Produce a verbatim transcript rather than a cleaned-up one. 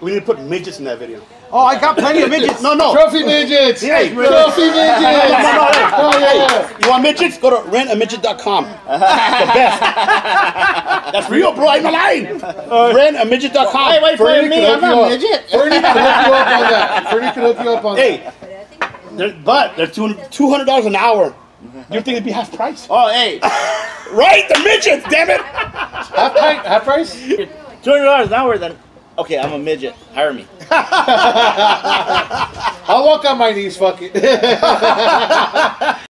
We need to put midgets in that video. Oh, I got plenty of midgets. No, no. Trophy midgets. Hey, trophy midgets. No, no, no, no. Oh, yeah. You want midgets? Go to rent a midget dot com. The best. That's real, bro. I'm lying. rent a midget dot com. Wait, wait for me. I'm not a midget. Fernie can hook you up on that. Fernie can hook you up on Hey, that. they're, but they're two hundred dollars an hour. You think it'd be half price? Oh, hey. Right? The midgets, damn it. Half price? Half price? two hundred dollars an hour, then. Okay, I'm a midget. Hire me. I'll walk on my knees, fuck it.